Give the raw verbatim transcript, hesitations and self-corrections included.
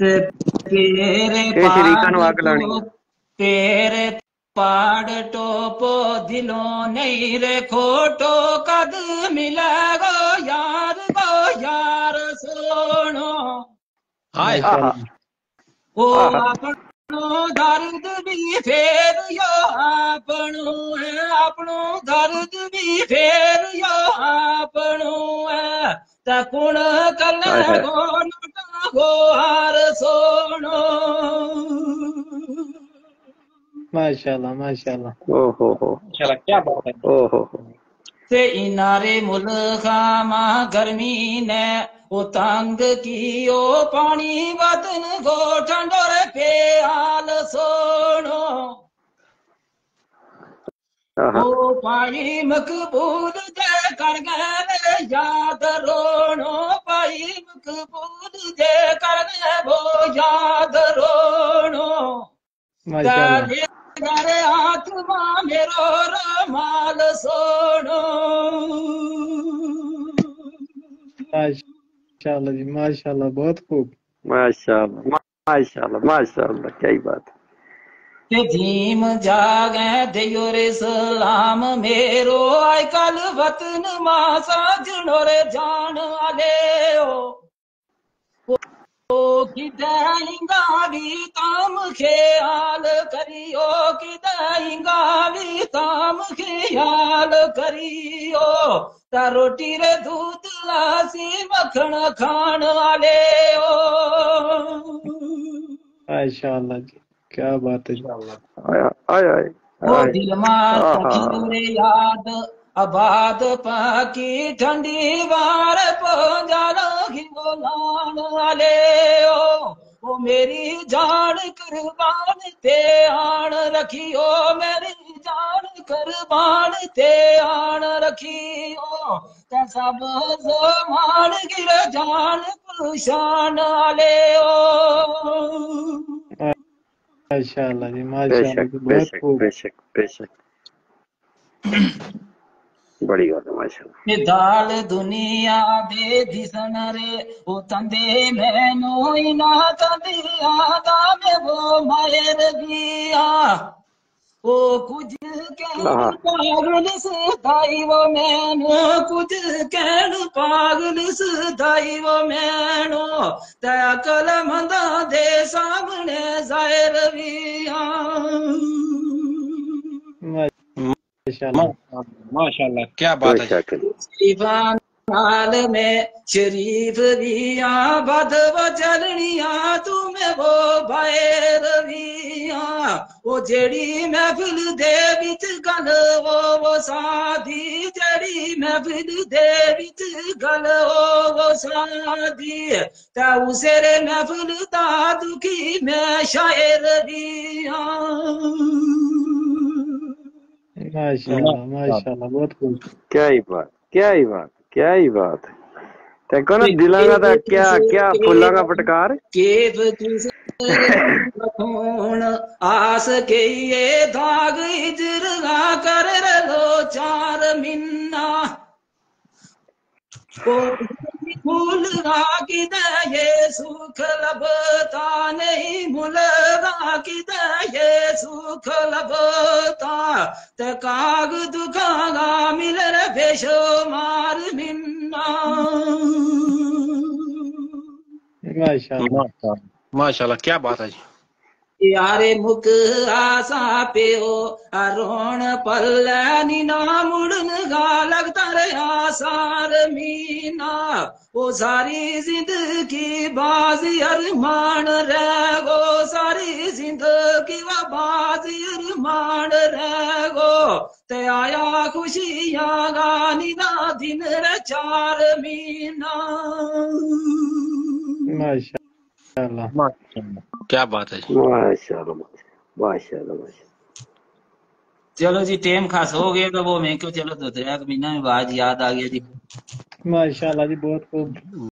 تیرے پاڑ تیرے پاڑ ٹوپو دلوں نہیں رے کھوٹو کد ملے گو یار گو یار سونو ہائے او اپنو درد بھی پھر یو اپنو ہے اپنو درد بھی پھر یو اپنو ہے تے کون کلے گو نٹا گو ہار سونو ماشاءاللہ ماشاءاللہ ماشاءاللہ کیا بات ہے تے انارے ملکا ماں گرمی نے او تنگ کی او پانی وطن کو ٹھنڈور پیال سونو او پائی مقبول دے کر گئے یاد رونو پائی مقبول دے کر گئے وہ یاد رونو تاجے گرے ہاتھ ماں میرو رمال سونو ماشاءاللہ جی ماشاءاللہ بہت خوب ماشاءاللہ ماشاءاللہ ماشاءاللہ کیا بات کہ دھیم جاگیں دیور اسلام میرو آئی کل وطن ماں ساجنور جان آلے ہو او کدائیں گاوی تام خیال کریو کدائیں گاوی تام خیال کریو تا روٹی رے دودھ لاسی مکھن کھان والے ہو ماشاءاللہ جی کیا بات ہے آیا وہ دل مان رکھی یاد آباد پاکی ٹھنڈی وار پنجانا ہی بولان والے ہو وہ میری جان قربان تے آن رکھیو میری جان قربان تے آن رکھیو تے سب زمان گر جان پوشان والے ہو ماشاءاللہ جی ماشاءاللہ جی بہت خوب بے شک بے شک بڑی بات ہے ماشاءاللہ دال دنیا دے دسن رے او تندے مینو اینا تندیا دا میں وہ مائر گیا او کچھ کہن پاگل سدائی وہ مینو کچھ کہن پاگل سدائی وہ مینو تے عقل منداں دے سامنے ظاہر ویا ماشاءاللہ کیا بات ہے شریفان حال میں شریف ویاں بد و چلنیاں تمہیں وہ بائر ویاں وہ جڑی محفل دے وچ گل وہ وہ سادھی جڑی محفل دے وچ گل وہ وہ سادھی تے اسے رے محفل دا دکھی میں شاعر ویاں ماشاءاللہ ماشاءاللہ بہت خوب کیا ہی بات کیا ہی بات کیا ہی بات تے کنا دلاں دا کیا کیا پھلاں دا پٹکار کیف کس رکھون آس کے یہ داغ اجرگا کر رلو چار منا پھول گا کدے یہ سکھ لبتا نہیں ملگا کدے یہ سکھ لبتا تے کاغ دکھاگا مل رہے بے شمار منا ماشاءاللہ ماشاءاللہ کیا بات ہے یارے مک آسا پیو رون پلے نا مڑن گا لگتا رہا سار مینا وہ ساری زندگی بازی ارمان رہ گو ساری زندگی وہ بازی ارمان رہ گو تے آیا خوشیاں گانی نا دن رہ چار مینا ماشاءاللہ کیا بات ہے ماشاءاللہ ماشاءاللہ ماشاءاللہ چلو جی ٹیم خاص ہو گیا تو وہ میں کیوں چلو دو تین مہینہ میں بعد یاد آ گیا جی ماشاءاللہ جی بہت خوب